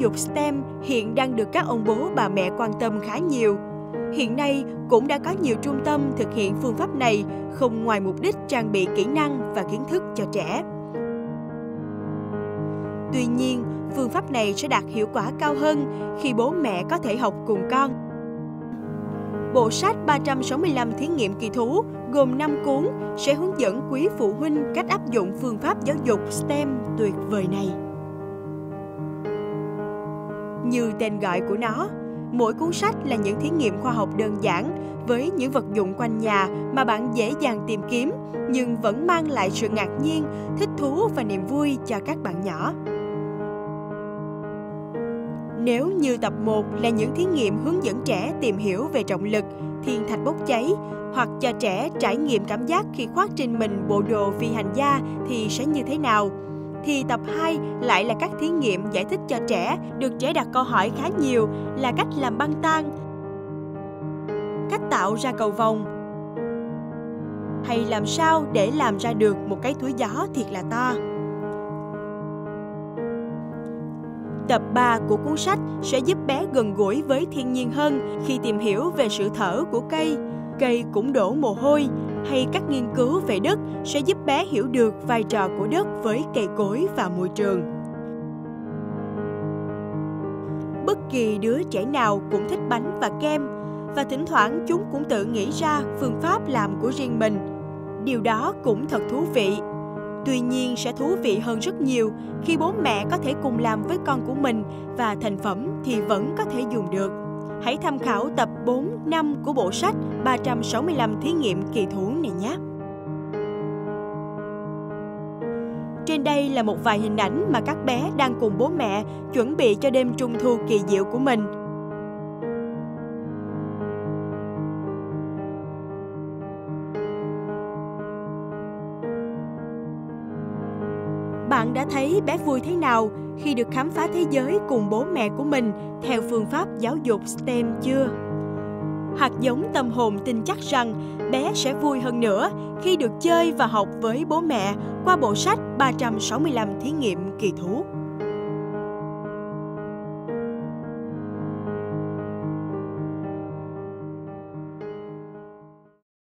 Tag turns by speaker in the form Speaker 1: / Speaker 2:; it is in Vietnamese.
Speaker 1: dục STEM hiện đang được các ông bố bà mẹ quan tâm khá nhiều. Hiện nay cũng đã có nhiều trung tâm thực hiện phương pháp này không ngoài mục đích trang bị kỹ năng và kiến thức cho trẻ. Tuy nhiên, phương pháp này sẽ đạt hiệu quả cao hơn khi bố mẹ có thể học cùng con. Bộ sách 365 thí nghiệm kỳ thú gồm 5 cuốn sẽ hướng dẫn quý phụ huynh cách áp dụng phương pháp giáo dục STEM tuyệt vời này. Như tên gọi của nó, mỗi cuốn sách là những thí nghiệm khoa học đơn giản với những vật dụng quanh nhà mà bạn dễ dàng tìm kiếm nhưng vẫn mang lại sự ngạc nhiên, thích thú và niềm vui cho các bạn nhỏ. Nếu như tập 1 là những thí nghiệm hướng dẫn trẻ tìm hiểu về trọng lực, thiên thạch bốc cháy hoặc cho trẻ trải nghiệm cảm giác khi khoác trên mình bộ đồ phi hành gia thì sẽ như thế nào, thì tập 2 lại là các thí nghiệm giải thích cho trẻ được trẻ đặt câu hỏi khá nhiều là cách làm băng tan, cách tạo ra cầu vồng, hay làm sao để làm ra được một cái túi gió thiệt là to. Tập 3 của cuốn sách sẽ giúp bé gần gũi với thiên nhiên hơn khi tìm hiểu về sự thở của cây, cây cũng đổ mồ hôi, hay các nghiên cứu về đất sẽ giúp bé hiểu được vai trò của đất với cây cối và môi trường. Bất kỳ đứa trẻ nào cũng thích bánh và kem, và thỉnh thoảng chúng cũng tự nghĩ ra phương pháp làm của riêng mình. Điều đó cũng thật thú vị. Tuy nhiên sẽ thú vị hơn rất nhiều khi bố mẹ có thể cùng làm với con của mình và thành phẩm thì vẫn có thể dùng được. Hãy tham khảo tập 4, 5 của bộ sách 365 thí nghiệm kỳ thú này nhé. Trên đây là một vài hình ảnh mà các bé đang cùng bố mẹ chuẩn bị cho đêm Trung thu kỳ diệu của mình. Bạn đã thấy bé vui thế nào khi được khám phá thế giới cùng bố mẹ của mình theo phương pháp giáo dục STEM chưa? Hạt giống tâm hồn tin chắc rằng bé sẽ vui hơn nữa khi được chơi và học với bố mẹ qua bộ sách 365 thí nghiệm kỳ thú.